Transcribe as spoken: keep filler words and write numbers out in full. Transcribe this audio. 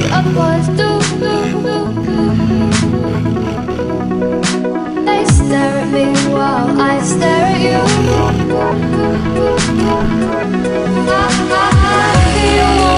of boys do. They stare at me while I stare at you. I, I, I feel